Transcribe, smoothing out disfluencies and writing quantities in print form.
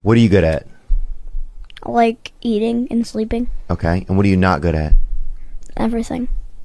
What are you good at? I like eating and sleeping. Okay. And what are you not good at? Everything.